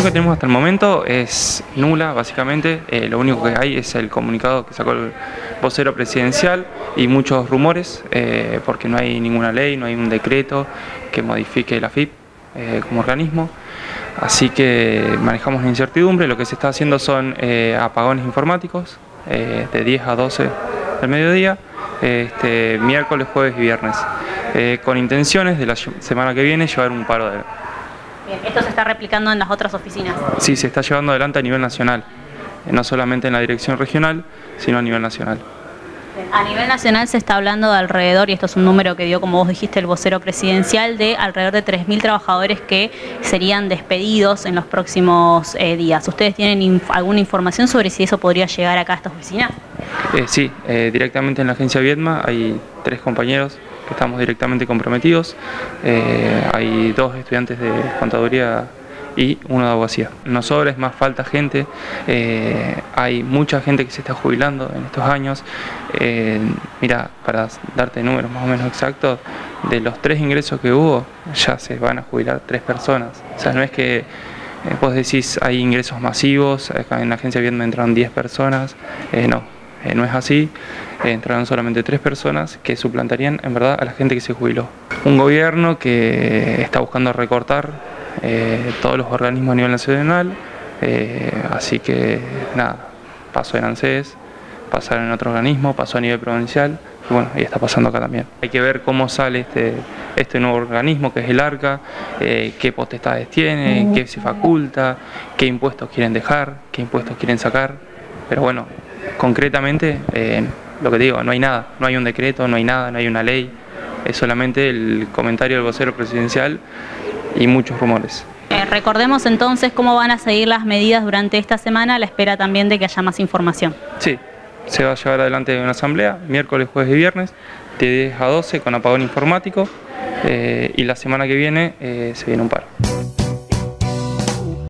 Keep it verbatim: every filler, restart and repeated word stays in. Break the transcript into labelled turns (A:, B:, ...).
A: información que tenemos hasta el momento es nula, básicamente. Eh, lo único que hay es el comunicado que sacó el vocero presidencial y muchos rumores, eh, porque no hay ninguna ley, no hay un decreto que modifique la A F I P eh, como organismo. Así que manejamos la incertidumbre. Lo que se está haciendo son eh, apagones informáticos eh, de diez a doce del mediodía, este, miércoles, jueves y viernes, eh, con intenciones de la semana que viene llevar un paro de...
B: Bien, ¿esto se está replicando en las otras oficinas?
A: Sí, se está llevando adelante a nivel nacional, no solamente en la dirección regional, sino a nivel nacional.
B: A nivel nacional se está hablando de alrededor, y esto es un número que dio, como vos dijiste, el vocero presidencial, de alrededor de tres mil trabajadores que serían despedidos en los próximos eh, días. ¿Ustedes tienen inf alguna información sobre si eso podría llegar acá a esta oficina?
A: Eh, sí, eh, directamente en la agencia Viedma hay tres compañeros que estamos directamente comprometidos. Eh, hay dos estudiantes de contaduría y uno de abogacía. Nos sobra, es más, falta gente. Eh, hay mucha gente que se está jubilando en estos años. Eh, mira, para darte números más o menos exactos, de los tres ingresos que hubo, ya se van a jubilar tres personas. O sea, no es que eh, vos decís hay ingresos masivos, acá en la agencia Viedma entraron diez personas, eh, no. Eh, no es así, eh, entraron solamente tres personas que suplantarían en verdad a la gente que se jubiló. Un gobierno que está buscando recortar eh, todos los organismos a nivel nacional, eh, así que nada, pasó en ANSES, pasaron en otro organismo, pasó a nivel provincial y bueno, y está pasando acá también. Hay que ver cómo sale este, este nuevo organismo que es el ARCA, eh, qué potestades tiene, qué se faculta, qué impuestos quieren dejar, qué impuestos quieren sacar, pero bueno, concretamente, eh, lo que digo, no hay nada, no hay un decreto, no hay nada, no hay una ley, es solamente el comentario del vocero presidencial y muchos rumores.
B: Eh, recordemos entonces cómo van a seguir las medidas durante esta semana, a la espera también de que haya más información.
A: Sí, se va a llevar adelante una asamblea, miércoles, jueves y viernes, de diez a doce con apagón informático, eh, y la semana que viene eh, se viene un paro.